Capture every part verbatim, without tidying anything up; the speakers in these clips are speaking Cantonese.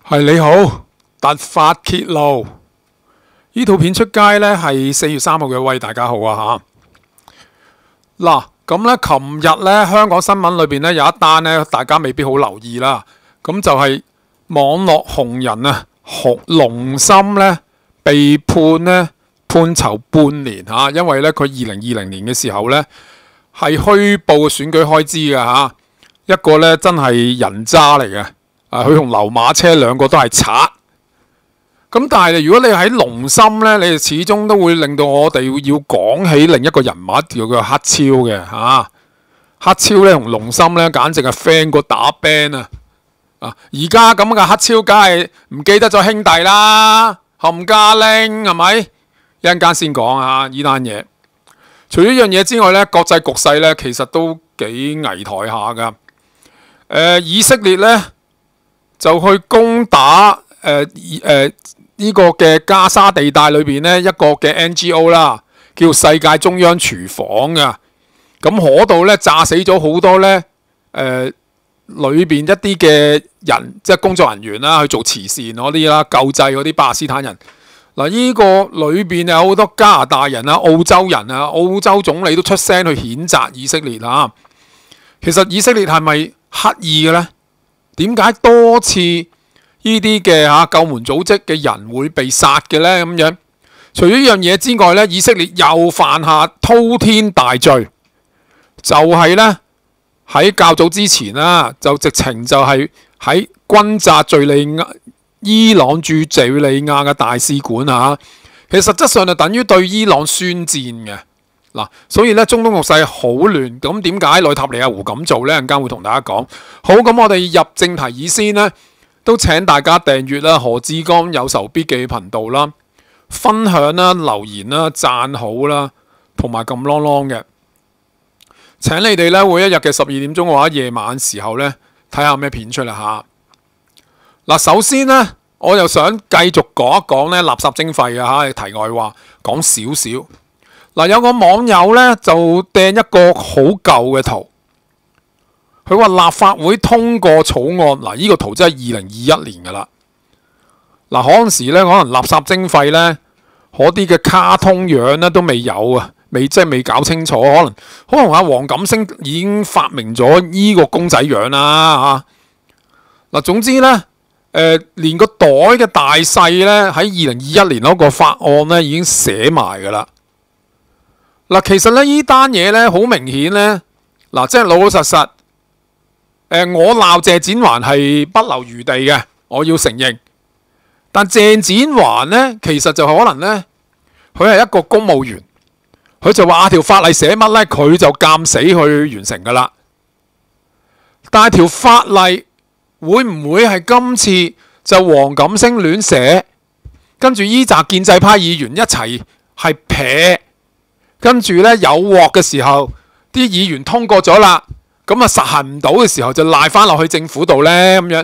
係你好，突發揭露呢套片出街呢係四月三號嘅，喂，大家好啊吓。嗱，咁呢，琴日呢，香港新聞裏邊呢有一單呢，大家未必好留意啦。咁就係網絡紅人啊，紅龍心呢被判呢判囚半年吓、啊，因為呢，佢二零二零年嘅時候呢係虛報選舉開支嘅吓，一個呢真係人渣嚟嘅。啊！佢同流馬車兩個都係賊，咁但係如果你喺龍心呢，你始終都會令到我哋要講起另一個人物叫做黑超嘅嚇、啊。黑超呢同龍心呢，簡直係 friend 過打 band 啊！啊！而家咁嘅黑超，梗係唔記得咗兄弟啦，冚家拎係咪？一陣間先講啊！呢單嘢，除咗呢樣嘢之外呢，國際局勢呢，其實都幾危殆下噶。誒、呃，以色列呢，就去攻打誒誒呢個嘅加沙地帶裏邊呢一個嘅 N G O 啦，叫世界中央廚房噶。咁嗰度呢，炸死咗好多呢誒裏邊一啲嘅人，即係工作人員啦，去做慈善嗰啲啦，救濟嗰啲巴勒斯坦人。嗱、呃，呢、這個裏邊有好多加拿大人啊、澳洲人啊、澳洲總理都出聲去譴責以色列啊。其實以色列係咪刻意嘅呢？點解多次呢啲嘅嚇救援組織嘅人會被殺嘅呢？咁樣除咗呢樣嘢之外呢，以色列又犯下滔天大罪，就係、是、呢，喺較早之前啦，就直情就係喺轟炸敍利亞伊朗駐敍利亞嘅大使館啊！其實實質上就等於對伊朗宣戰嘅。嗱，所以咧中東局勢好亂，咁點解內塔尼亞胡咁做呢？陣間會同大家講。好，咁我哋入正題以先呢，都請大家訂閱啦何志剛有仇必記頻道啦，分享啦、留言啦、讚好啦，同埋撳啷啷嘅。請你哋咧每一日嘅十二點鐘嘅話，夜晚時候咧睇下咩片出嚟吓。嗱，首先呢，我又想繼續講一講咧垃圾徵費啊吓，題外話講少少。嗱，有個網友咧就掟一個好舊嘅圖，佢話立法會通過草案，嗱、這、呢個圖真係二零二一年噶啦。嗱，嗰陣時咧可能垃圾徵費咧，嗰啲嘅卡通樣咧都未有啊，未即係未搞清楚，可能可能阿黃錦星已經發明咗呢個公仔樣啦嚇。嗱，總之咧，誒、呃、連個袋嘅大細咧喺二零二一年嗰個法案咧已經寫埋噶啦。嗱，其實咧呢單嘢咧好明顯咧，嗱，即係老老實實，誒、呃，我鬧謝展寰係不留餘地嘅，我要承認。但謝展寰咧，其實就可能咧，佢係一個公務員，佢就話啊條法例寫乜咧，佢就監死去完成噶啦。但係條法例會唔會係今次就黃錦星亂寫，跟住依紮建制派議員一齊係撇？跟住咧有鑊嘅時候，啲議員通過咗啦，咁啊實行唔到嘅時候就賴翻落去政府度咧咁樣。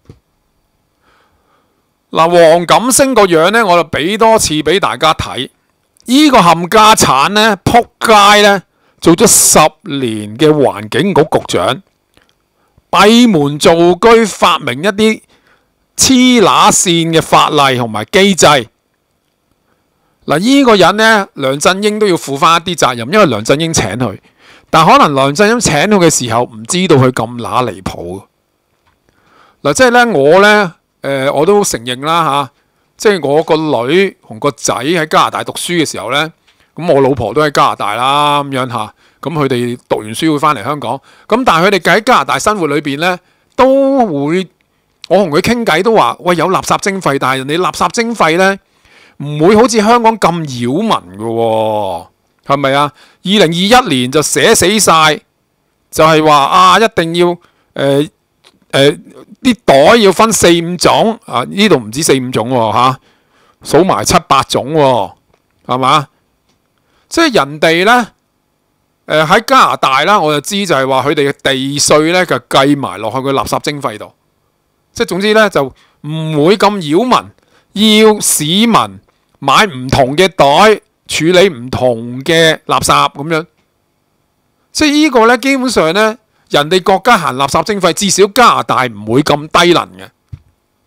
嗱，黃錦星個樣咧，我就俾多次俾大家睇。呢、這個冚家產咧，撲街咧，做咗十年嘅環境局局長，閉門造車，發明一啲黐乸線嘅法例同埋機制。嗱，呢個人呢，梁振英都要負翻一啲責任，因為梁振英請佢，但可能梁振英請佢嘅時候唔知道佢咁乸離譜。嗱，即係咧我呢，誒、呃、我都承認啦嚇，即係我個女同個仔喺加拿大讀書嘅時候呢，咁我老婆都喺加拿大啦咁樣嚇，咁佢哋讀完書會翻嚟香港，咁但係佢哋喺加拿大生活裏邊呢，都會我同佢傾偈都話，喂，有垃圾徵費，但係人哋垃圾徵費呢，唔會好似香港咁擾民嘅喎，係咪啊？二零二一年就寫死晒，就係、是、話啊，一定要誒誒啲袋要分四五種啊，呢度唔止四五種喎嚇，數埋七八種喎，係嘛？即係人哋呢，誒喺加拿大啦，我就知就係話佢哋嘅地稅呢，就計埋落去個垃圾徵費度，即係總之呢，就唔會咁擾民，要市民買唔同嘅袋，處理唔同嘅垃圾咁樣，即係呢個呢，基本上呢，人哋國家行垃圾徵費，至少加拿大唔會咁低能嘅。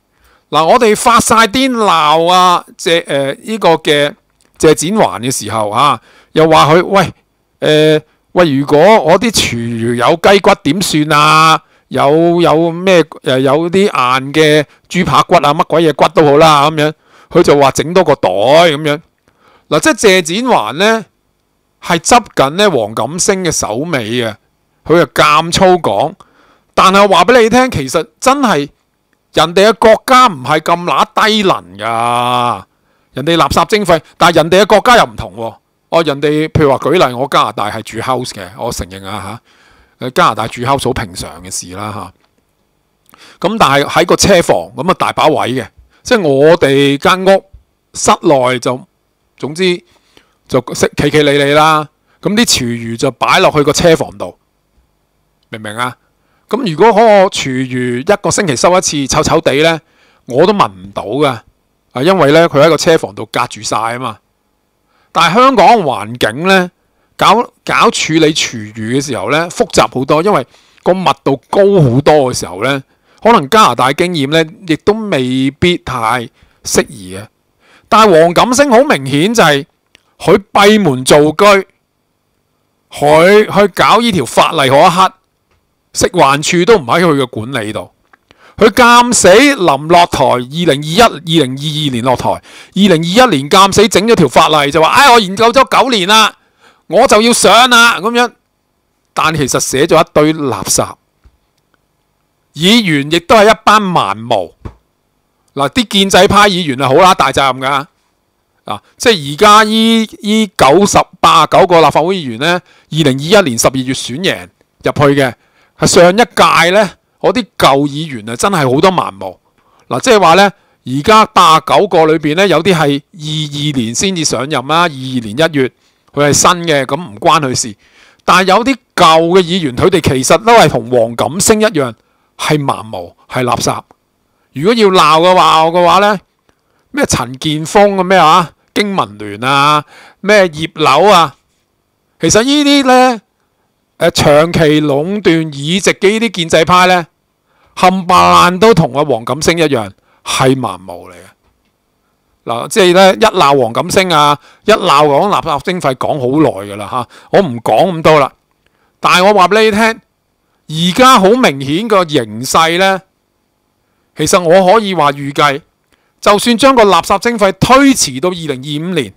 嗱，我哋發晒癲鬧啊謝誒呢個嘅謝展寰嘅時候啊，又話佢喂誒、呃、喂，如果我啲廚餘有雞骨點算啊？有有咩誒有啲硬嘅豬扒骨啊，乜鬼嘢骨都好啦咁樣，佢就話整多個袋咁樣。嗱，即係謝展寰咧係執緊咧黃錦星嘅手尾嘅，佢就咁粗講。但係我話俾你聽，其實真係人哋嘅國家唔係咁乸低能㗎，人哋垃圾徵費，但係人哋嘅國家又唔同喎。哦，人哋譬如話舉例，我加拿大係住 house 嘅，我承認啊嚇，加拿大住 house 好平常嘅事啦嚇。咁但係喺個車房咁啊大把位嘅，即係我哋間屋室內就總之就企企理理啦。咁啲廚餘就擺落去個車房度，明唔明啊？咁如果嗰個廚餘一個星期收一次，臭臭地咧，我都聞唔到㗎，啊，因為咧佢喺個車房度隔住晒啊嘛。但係香港環境咧，搞搞處理廚餘嘅時候咧，複雜好多，因為個密度高好多嘅時候咧，可能加拿大經驗咧，亦都未必太適宜嘅。但係黃錦星好明顯就係佢閉門造車，佢去搞呢條法例嗰一刻，食環署都唔喺佢嘅管理度。佢監死臨落台，二零二一、二零二二年落台，二零二一年監死整咗條法例就話：唉、哎，我研究咗九年啦，我就要上啦咁樣。但其實寫咗一堆垃圾，議員亦都係一班蠻毛。嗱，啲建制派議員係好啦，大責任㗎。啊，即係而家依依九十八九個立法會議員呢，二零二一年十二月選贏入去嘅，係上一屆呢。嗰啲舊議員啊，真係好多蠻毛嗱，即係話呢，而家八十九個裏邊呢，有啲係二二年先至上任啦，二二年一月佢係新嘅，咁唔關佢事。但係有啲舊嘅議員，佢哋其實都係同黃錦星一樣，係蠻毛，係垃圾。如果要鬧嘅話嘅話呢，咩陳健鋒啊，咩啊，經民聯啊，咩葉劉啊，其實呢啲呢。誒長期壟斷議席嘅呢啲建制派呢，冚唪唥都同阿黃錦星一樣係蠻毛嚟嘅。嗱，即係咧一鬧黃錦星啊，一鬧講垃圾徵費講好耐㗎啦嚇，我唔講咁多啦。但係我話俾你聽，而家好明顯個形勢呢，其實我可以話預計，就算將個垃圾徵費推遲到二零二五年。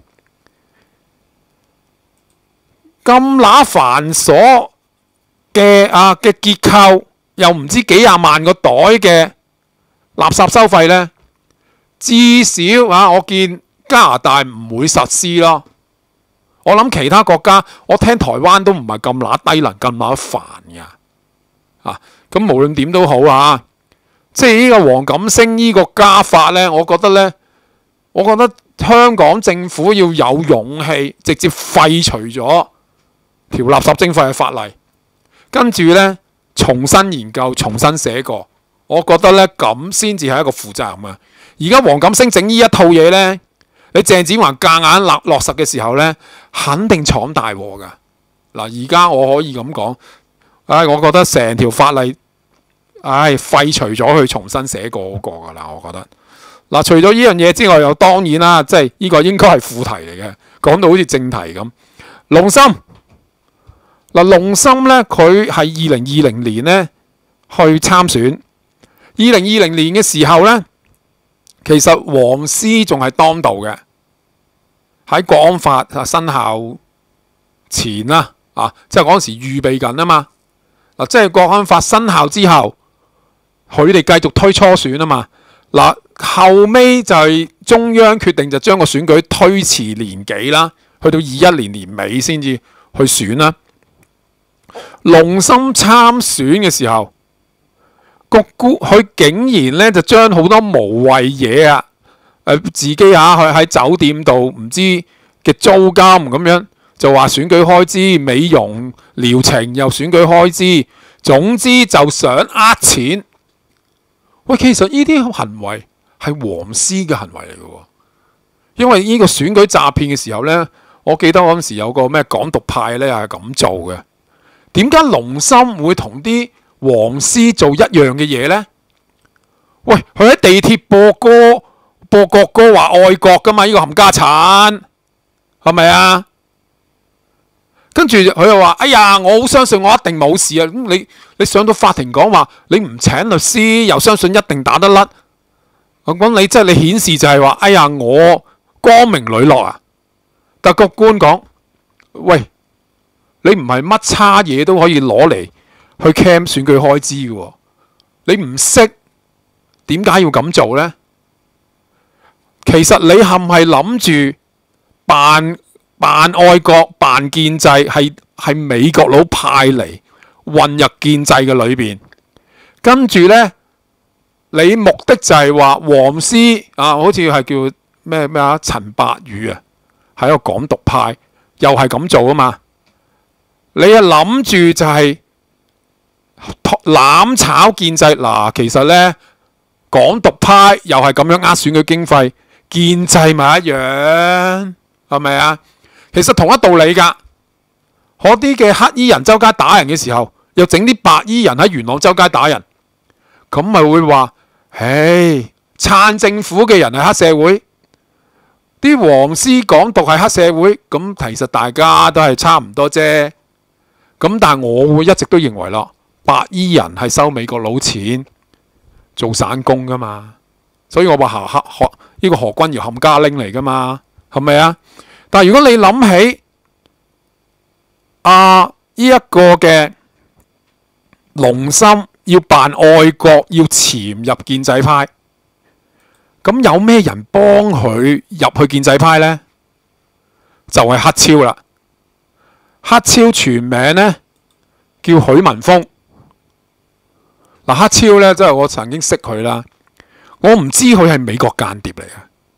咁乸繁瑣嘅啊嘅結構，又唔知幾廿萬個袋嘅垃圾收費呢，至少啊，我見加拿大唔會實施咯。我諗其他國家，我聽台灣都唔係咁乸低能，咁乸煩㗎。啊，咁無論點都好啊，即係呢個黃錦星呢個加法呢，我覺得呢，我覺得香港政府要有勇氣，直接廢除咗條垃圾徵費嘅法例，跟住呢，重新研究、重新寫過，我覺得呢，咁先至係一個負責任啊！而家黃錦星整呢一套嘢呢，你鄭展寰夾硬落落實嘅時候呢，肯定闖大禍㗎。嗱，而家我可以咁講，唉，我覺得成條法例，唉，廢除咗佢，重新寫過嗰個㗎啦。我覺得嗱，除咗呢樣嘢之外，又當然啦，即係呢個應該係副題嚟嘅，講到好似正題咁，龍芯。嗱，龍芯咧，佢係二零二零年咧去參選。二零二零年嘅時候咧，其實黃絲仲係當道嘅，喺國安法啊生效前啦，啊，即係嗰陣時預備緊啊嘛。嗱，即係國安法生效之後，佢哋繼續推初選啊嘛。嗱，後尾就係中央決定就將個選舉推遲年幾啦，去到二一年年尾先至去選啦。龍芯參選嘅時候，局估佢竟然咧就將好多無謂嘢啊，誒自己啊去喺酒店度唔知嘅租金咁樣，就話選舉開支、美容療程又選舉開支，總之就想呃錢。喂，其實呢啲行為係黃絲嘅行為嚟嘅，因為呢個選舉詐騙嘅時候咧，我記得嗰陣時有個咩港獨派咧係咁做嘅。點解龍芯會同啲黃絲做一樣嘅嘢呢？ 喂，佢喺地鐵播歌播國歌話愛國噶嘛？呢、這個冚家產係咪啊？跟住佢又話：哎呀，我好相信我一定冇事啊！咁你你上到法庭講話，你唔請律師，又相信一定打得甩。我講你即係你顯示就係話：哎呀，我光明磊落啊！但個官講：喂，你唔係乜差嘢都可以攞嚟去 cam 選舉開支嘅喎，你唔識點解要咁做呢？其實你係唔係諗住扮扮愛國、扮建制，係係美國佬派嚟混入建制嘅裏邊，跟住呢，你目的就係話黃絲啊，好似係叫咩咩啊陳百宇啊，係一個港獨派，又係咁做啊嘛。你啊諗住就係攬炒建制嗱、啊，其實呢，港獨派又係咁樣呃選舉經費，建制咪一樣，係咪啊？其實同一道理㗎。嗰啲嘅黑衣人周街打人嘅時候，又整啲白衣人喺元朗周街打人，咁咪會話：唉，撐政府嘅人係黑社會，啲黃絲港獨係黑社會，咁其實大家都係差唔多啫。咁但係我會一直都認為咯，白衣人係收美國佬錢做散工㗎嘛，所以我話何何何呢個何君堯冚家拎嚟㗎嘛，係咪啊？但係如果你諗起啊呢一個嘅龍心要扮愛國，要潛入建制派，咁有咩人幫佢入去建制派呢？就係黑超啦。黑超全名呢叫許文峰。嗱，黑超呢，即係我曾經識佢啦，我唔知佢係美國間諜嚟嘅，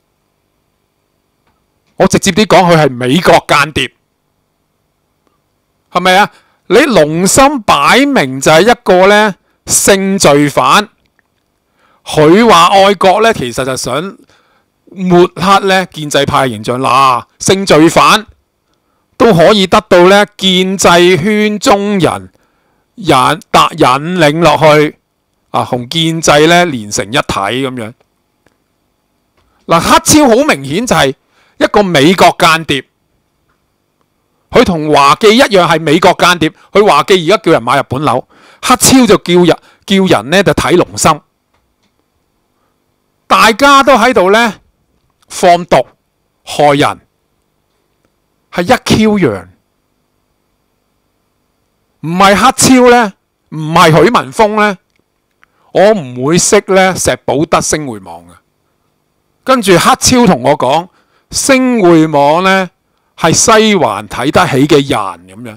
我直接啲講佢係美國間諜，係咪啊？你龍心擺明就係一個呢性罪犯，佢話愛國呢，其實就想抹黑呢建制派形象。嗱、啊，性罪犯都可以得到呢建制圈中人引達引領落去啊，同建制呢連成一體咁樣。嗱、啊，黑超好明顯就係一個美國間諜，佢同華記一樣係美國間諜。佢華記而家叫人買日本樓，黑超就叫人叫人呢就睇龍心。大家都喺度呢放毒害人，係一 Q 樣，唔係黑超呢，唔係許文峰呢，我唔會識呢石寶德星匯網嘅。跟住黑超同我講，星匯網呢係西環睇得起嘅人咁樣。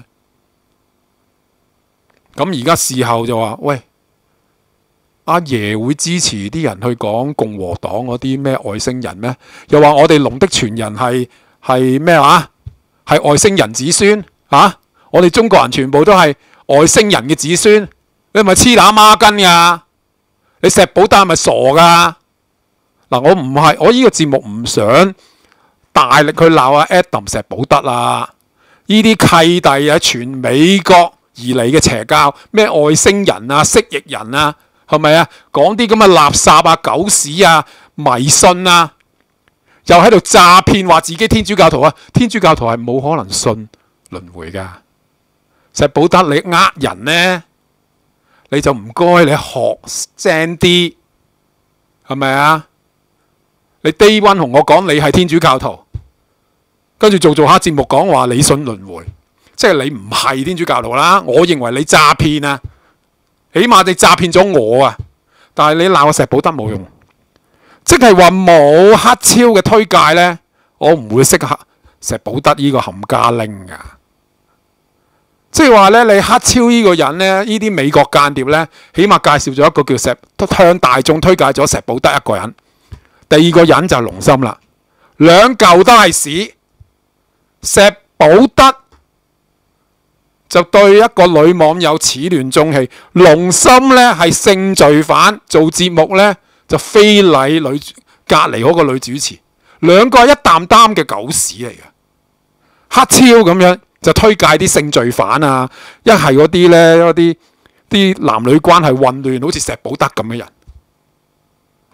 咁而家事後就話：喂，阿爺會支持啲人去講共和黨嗰啲咩外星人咩？又話我哋龍的傳人係係咩話？係外星人子孫啊！我哋中國人全部都係外星人嘅子孫，你係咪黐打孖筋呀？你石寶德係咪傻噶？嗱，我唔係，我呢個節目唔想大力去鬧阿 Adam 石寶德啊！呢啲契弟啊，全美國而嚟嘅邪教，咩外星人啊、蜥蜴人啊，係咪啊？講啲咁嘅垃圾啊、狗屎啊、迷信啊！又喺度詐騙，話自己天主教徒啊！天主教徒係冇可能信輪迴噶。石寶德，你呃人呢，你就唔該你學精啲，係咪啊？你 day one 同我講你係天主教徒，跟住做做下節目講話你信輪迴，即係你唔係天主教徒啦。我認為你詐騙啊，起碼你詐騙咗我啊。但係你鬧我石寶德冇用。即係話冇黑超嘅推介呢，我唔會識石寶德呢個冚家拎噶。即係話呢，你黑超呢個人呢，呢啲美國間諜呢，起碼介紹咗一個叫石，向大眾推介咗石寶德一個人。第二個人就係龍心啦，兩嚿都係屎。石寶德就對一個女網友始亂終棄，龍心呢係性罪犯，做節目呢。就非禮女隔離嗰個女主持，兩個係一擔擔嘅狗屎嚟嘅。黑超咁樣就推介啲性罪犯啊，一係嗰啲呢，嗰啲啲男女關係混亂，好似石寶德咁嘅人。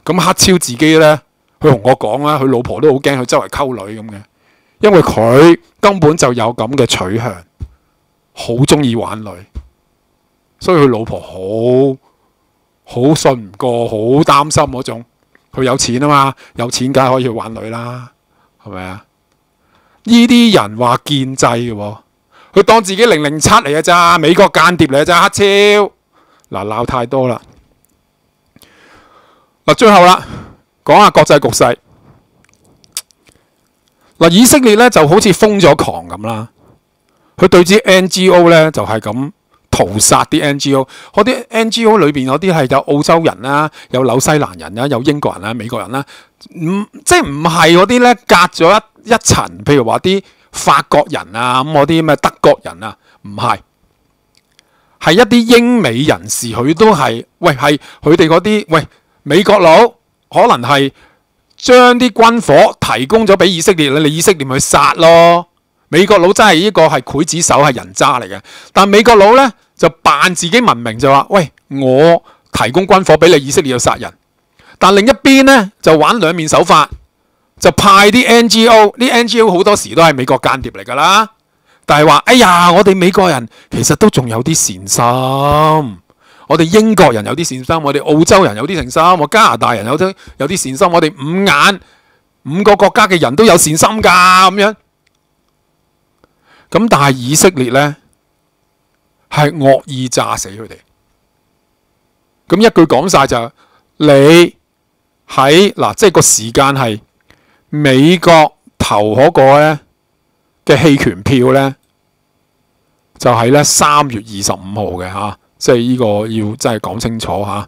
咁黑超自己咧，佢同我講啦，佢老婆都好驚佢周圍溝女咁嘅，因為佢根本就有咁嘅取向，好中意玩女，所以佢老婆好好信唔過，好擔心嗰種。佢有錢啊嘛，有錢梗係可以去玩女啦，係咪啊？呢啲人話建制嘅喎，佢當自己零零七嚟嘅咋，美國間諜嚟嘅咋，黑超嗱鬧太多啦。嗱，最後啦，講下國際局勢。嗱，以色列咧就好似瘋咗狂咁啦，佢對啲 N G O 咧就係咁屠殺啲 N G O， 嗰啲 N G O 裏邊有啲係有澳洲人啦，有紐西蘭人啦，有英國人啦，美國人啦，唔即係唔係嗰啲咧隔咗一一層，譬如話啲法國人啊，咁嗰啲咩德國人啊，唔係，係一啲英美人士，佢都係喂係佢哋嗰啲喂美國佬，可能係將啲軍火提供咗俾以色列，你以色列咪去殺咯。美國佬真係呢個係劊子手，係人渣嚟嘅。但美國佬咧就扮自己文明，就話喂，我提供軍火俾你以色列去殺人。但另一邊咧就玩兩面手法，就派啲 N G O， 啲 N G O 好多時都係美國間諜嚟㗎啦。但係話哎呀，我哋美國人其實都仲有啲善心，我哋英國人有啲善心，我哋澳洲人有啲善心，我加拿大人有啲有啲善心，我哋五眼五個國家嘅人都有善心㗎咁樣。咁但係以色列咧係惡意炸死佢哋。咁一句講晒就係、你喺嗱，即係個時間係美國投嗰個咧嘅棄權票咧，就係咧三月二十五號嘅嚇，即係呢個要真係講清楚嚇。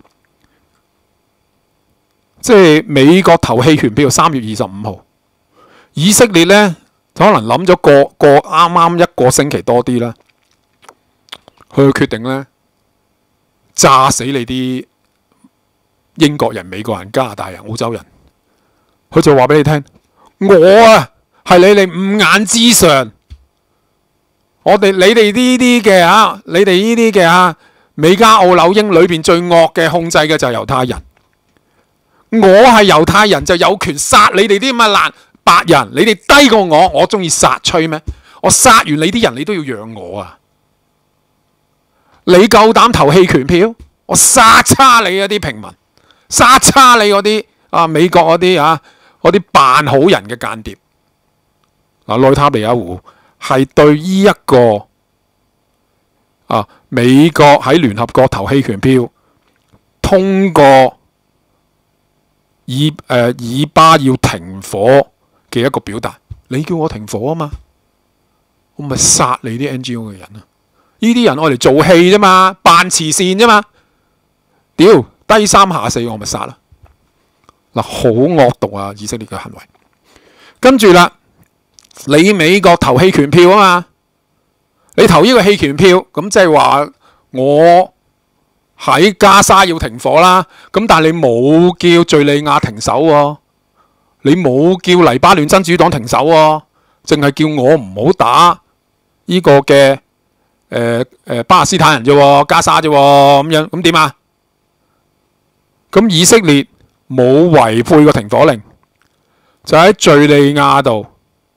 即係美國投棄權票三月二十五號，以色列咧。可能諗咗個個啱啱一個星期多啲啦，佢決定咧炸死你啲英國人、美國人、加拿大人、澳洲人。佢就話俾你聽，我啊係你哋五眼之上，我哋你哋呢啲嘅啊，你哋呢啲嘅啊，美加澳紐英裏邊最惡嘅控制嘅就係猶太人。我係猶太人就有權殺你哋啲咁嘅爛白人，你哋低過我，我中意殺吹咩？我殺完你啲人，你都要讓我啊！你夠膽投棄權票？我殺叉你嗰啲平民，殺叉你嗰啲啊美國嗰啲啊嗰啲扮好人嘅間諜。嗱，內塔尼亞胡係對呢一個啊美國喺聯合國投棄權票通過以誒、呃、以巴要停火嘅一個表達，你叫我停火啊嘛，我咪殺你啲 N G O 嘅人啊！呢啲人我嚟做戲啫嘛，扮慈善啫嘛，屌低三下四我咪殺啦！嗱，好惡毒啊！以色列嘅行為，跟住啦，你美國投棄權票啊嘛，你投呢個棄權票，咁即係話我喺加沙要停火啦，咁但係你冇叫敘利亞停手喎、啊。你冇叫黎巴嫩真主黨停手喎、啊，淨係叫我唔好打呢個嘅誒誒巴勒斯坦人啫喎，加沙啫喎，咁樣咁點啊？咁以色列冇違背個停火令，就喺敘利亞度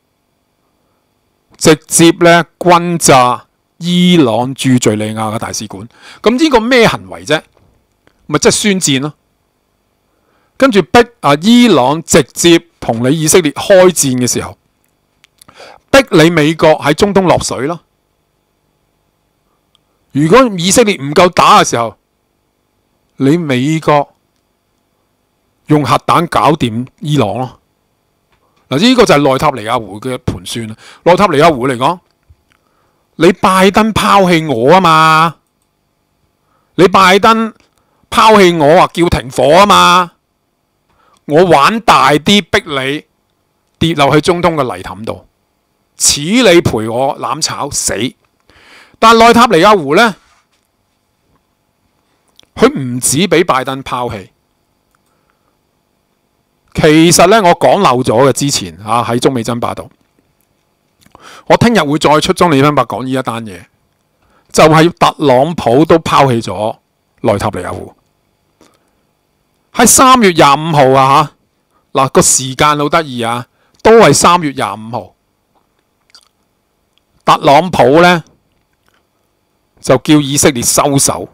直接咧轟炸伊朗駐敘利亞嘅大使館。咁呢個咩行為啫？咪即係宣戰咯。跟住逼啊伊朗直接同你以色列開戰嘅時候，逼你美國喺中東落水咯。如果以色列唔夠打嘅時候，你美國用核彈搞掂伊朗咯。嗱，呢個就係內塔尼亞胡嘅盤算啦。內塔尼亞胡嚟講，你拜登拋棄我啊嘛，你拜登拋棄我話叫停火啊嘛。我玩大啲，逼你跌落去中東嘅泥凼度，似你陪我攬炒死。但內塔尼亞胡呢，佢唔止俾拜登拋棄，其實呢，我講漏咗嘅之前啊喺中美爭霸度，我聽日會再出中美爭霸講呢一單嘢，就係、是、特朗普都拋棄咗內塔尼亞胡。 喺三月廿五號啊嚇，嗱個時間好得意啊，都係三月廿五號。特朗普呢就叫以色列收手。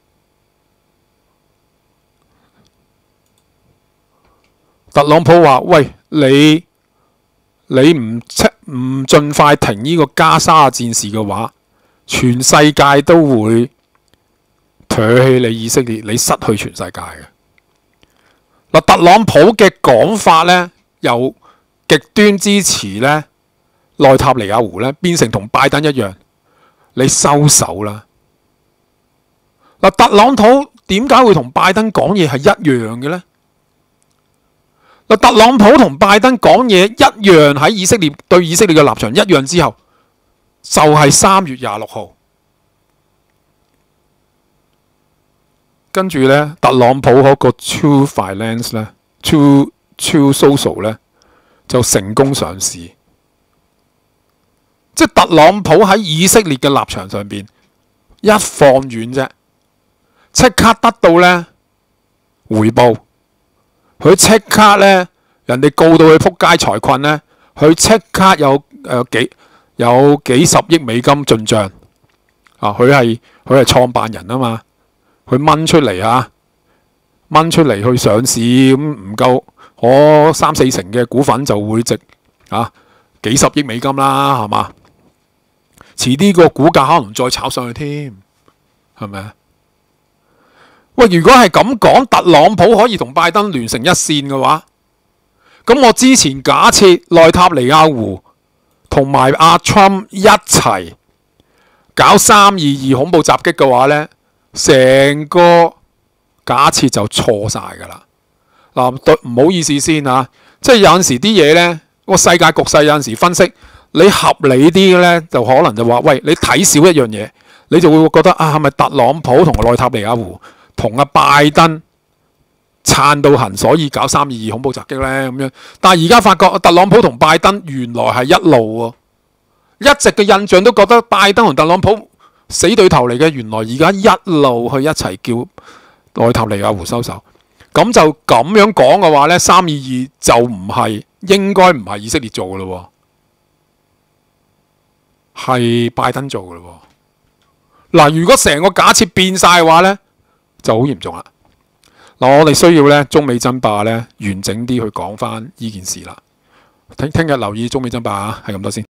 特朗普話：喂，你你唔唔盡快停呢個加沙戰事嘅話，全世界都會唾棄你以色列，你失去全世界嘅。嗱，特朗普嘅講法呢，由極端支持呢內塔尼亞胡呢變成同拜登一樣，你收手啦。嗱，特朗普點解會同拜登講嘢係一樣嘅呢？嗱，特朗普同拜登講嘢一樣，喺以色列對以色列嘅立場一樣之後，就係三月廿六號。跟住咧，特朗普嗰個 True Finance 咧 ，True True Social 咧就成功上市。即係特朗普喺以色列嘅立場上邊一放軟啫，即刻得到咧回報。佢即刻咧，人哋告到佢撲街財困咧，佢即刻有誒幾有幾十億美金進帳啊！佢係佢係創辦人啊嘛。佢掹出嚟啊，掹出嚟去上市咁唔夠，我三四成嘅股份就會值啊幾十億美金啦，係嘛？遲啲個股價可能再炒上去添，係咪啊？喂，如果係咁講，特朗普可以同拜登聯成一線嘅話，咁我之前假設內塔尼亞胡同埋阿 Trump 一齊搞三二二恐怖襲擊嘅話呢，成個假設就錯晒㗎啦！嗱，對，唔好意思先啊，即係有陣時啲嘢呢，個世界局勢有陣時分析，你合理啲嘅呢，就可能就話：喂，你睇少一樣嘢，你就會覺得啊，係咪特朗普同內塔尼亞胡同阿拜登撐到痕，所以搞三二二恐怖襲擊呢？咁樣？但係而家發覺特朗普同拜登原來係一路喎，一直嘅印象都覺得拜登同特朗普死對頭嚟嘅，原來而家一路去一齊叫內塔尼亞胡收手，咁就咁樣講嘅話呢，三二二就唔係應該唔係以色列做嘅咯，係拜登做嘅咯。嗱，如果成個假設變晒嘅話呢，就好嚴重啦。嗱，我哋需要呢中美爭霸呢完整啲去講翻呢件事啦。聽聽日留意中美爭霸啊，係咁多先。